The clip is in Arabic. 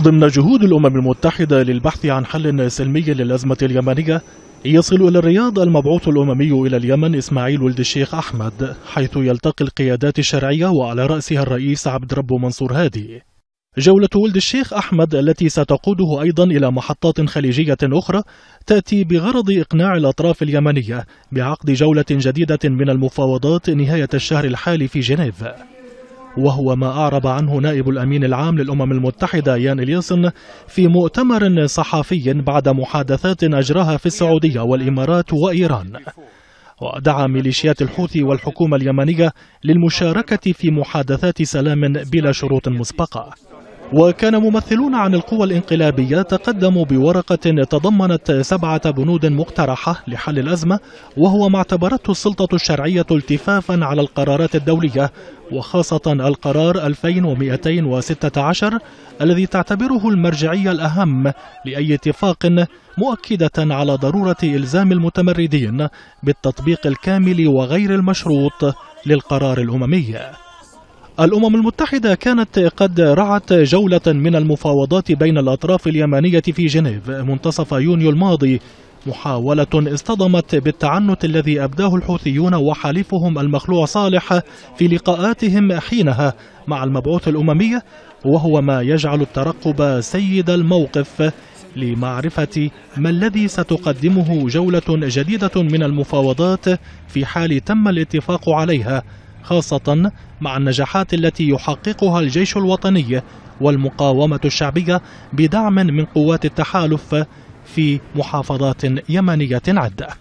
ضمن جهود الأمم المتحدة للبحث عن حل سلمي للأزمة اليمنية، يصل إلى الرياض المبعوث الأممي إلى اليمن إسماعيل ولد الشيخ أحمد، حيث يلتقي القيادات الشرعية وعلى رأسها الرئيس عبد ربه منصور هادي. جولة ولد الشيخ أحمد التي ستقوده أيضا إلى محطات خليجية أخرى تأتي بغرض إقناع الأطراف اليمنية بعقد جولة جديدة من المفاوضات نهاية الشهر الحالي في جنيف، وهو ما أعرب عنه نائب الأمين العام للأمم المتحدة يان إلياسن في مؤتمر صحفي بعد محادثات أجراها في السعودية والإمارات وإيران. ودعا ميليشيات الحوثي والحكومة اليمنية للمشاركة في محادثات سلام بلا شروط مسبقة. وكان ممثلون عن القوى الانقلابية تقدموا بورقة تضمنت 7 بنود مقترحة لحل الأزمة، وهو ما اعتبرته السلطة الشرعية التفافا على القرارات الدولية، وخاصة القرار 2216 الذي تعتبره المرجعية الأهم لأي اتفاق، مؤكدة على ضرورة إلزام المتمردين بالتطبيق الكامل وغير المشروط للقرار الأممي. الأمم المتحدة كانت قد رعت جولة من المفاوضات بين الأطراف اليمنية في جنيف منتصف يونيو الماضي، محاولة اصطدمت بالتعنت الذي أبداه الحوثيون وحليفهم المخلوع صالح في لقاءاتهم حينها مع المبعوث الأممي، وهو ما يجعل الترقب سيد الموقف لمعرفة ما الذي ستقدمه جولة جديدة من المفاوضات في حال تم الاتفاق عليها، خاصة مع النجاحات التي يحققها الجيش الوطني والمقاومة الشعبية بدعم من قوات التحالف في محافظات يمنية عدة.